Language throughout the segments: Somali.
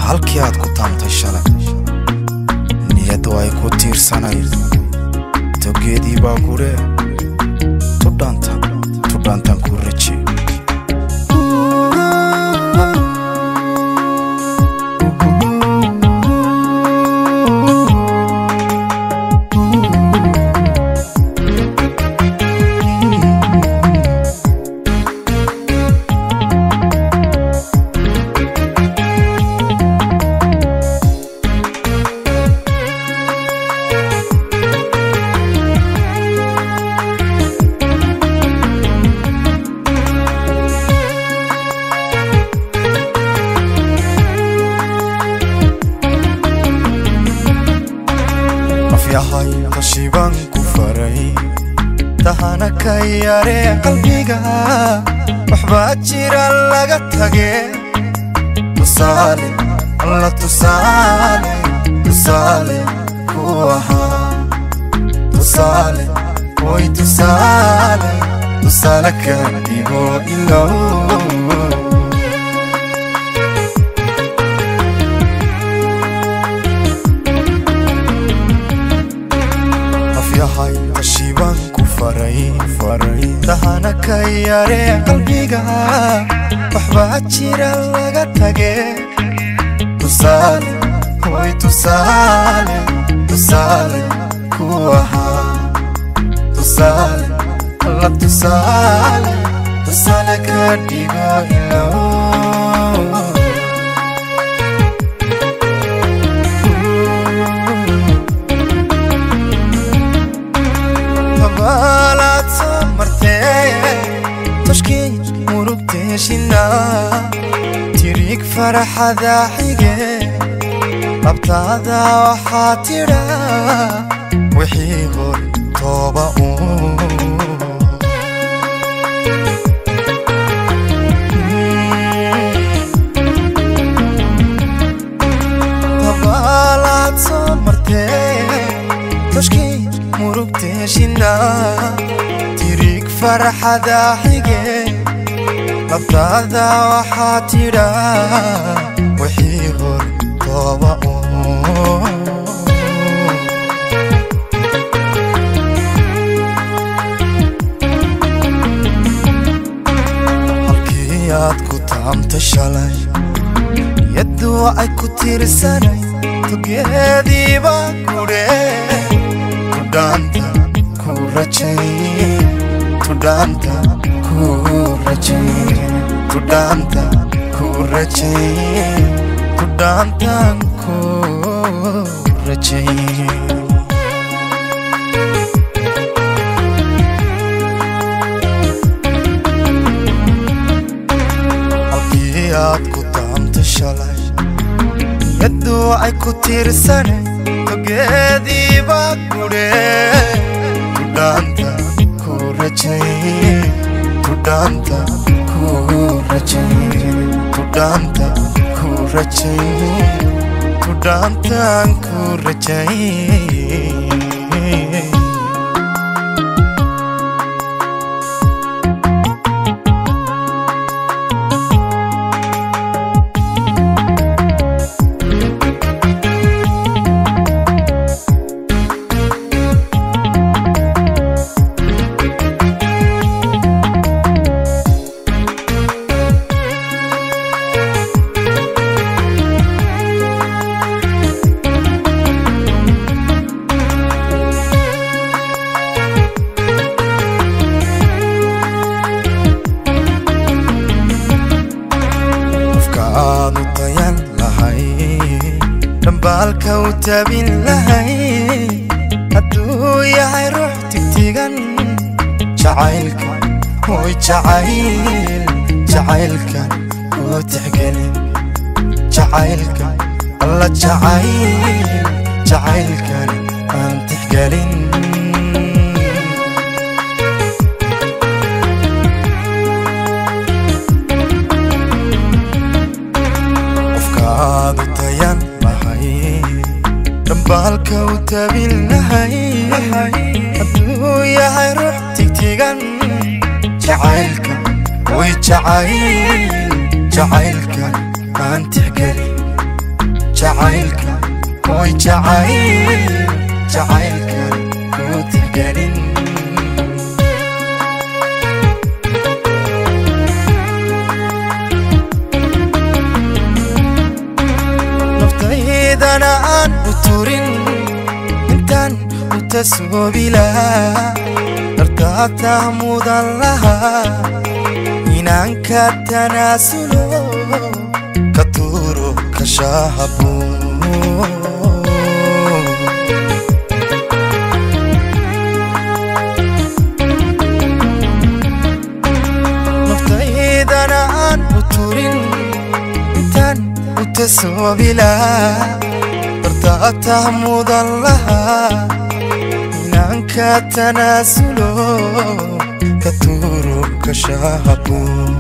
halkii aad ku taamtay shalay niyadu ay ku tiirsanayd togeedii baa gure tudhaantan ku raji yahay qashiban ku faray tahana ka yare qalbiga waxba jira laga tage tusaale alla tusaale ku ahaa tusaale oy tusaale ka dhigo ilow yahay qashiban ku faray tahana ka yare qalbiga waxba jira laga tage tusaale oy tusaale ku ahaa tusaale alla tusaale ka dhigo ilow balat samarte tashki murugteshina tirik farxada xige abtada waxatira wixii hor toba balat samarte tashki murugteshina tirik farxada xige abtada waxatira wixii hor toba halkii aad ku taamtay shalay yadu ay ku tiirsanay togeedii baa gure tudhaanta ku rajay tudhaanta ku rajay halkii aad ku taamtay shalay yadu ay ku tiirsanay togeedii baa gure tudhaanta ku rajay tudhaanta ku rajay dambaalka u tabin lahay hadduu yahay ruux tigtigan jacaylka oy jacaylka oo tixgelin jacaylka alla jacaylkan aan tixgelin qofkaad u tayan dambaalka u tabin lahay hadduu yahay ruux tigtigan jacaylka oy jacaylkan aan tixgelin جعيلك كوي جعيلك كوتي قرن نفتيد أنا عن بطورين انتان وتسوى بلا ارتاتا مدلها إنانك تناسلو كتورو كشاهبو نفتيد أنا عن بطورين انتان وتسوى بلا ارتاتا مدلها إنانك تناسلو كتورو كشاهبو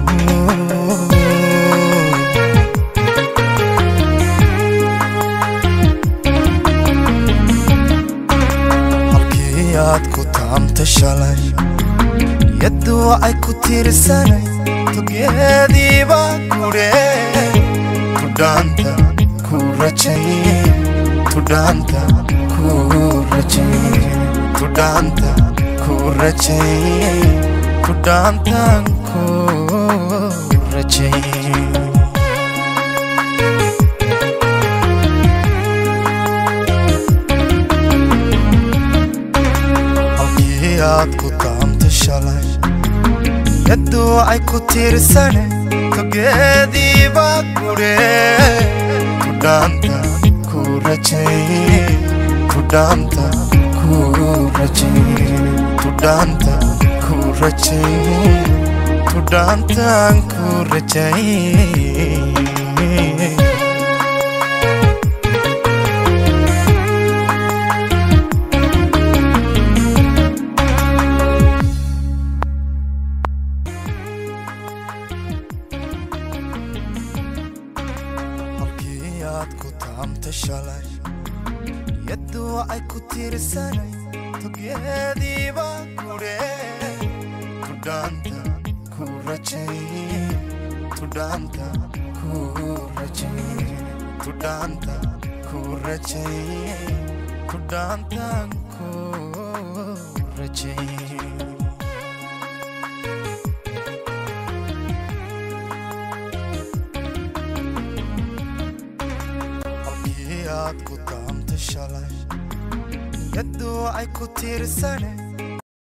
halkiyaad ku taamta shalay yaddu ay ku tiirsanay togeediiba kure tudhaanta ku rajaye tudhaanta ku rajaye tudhaanta ku rajaye tudhaantan ku rajaye halkiyaad ku taamta shalay yaddu ay ku tiirsanay togeediiba kure tudhaanta ku rajaye tudhaanta ku rajaye tudhaanta ku rajaye tudhaantan ku rajaye ku taamta shalay yaddu ay ku tiirsanay togeediiba kure tudhaanta ku rajaye tudhaanta ku rajaye tudhaanta ku rajaye tudhaantan ku rajaye ku taamta shalay yaddu ay ku tiirsanay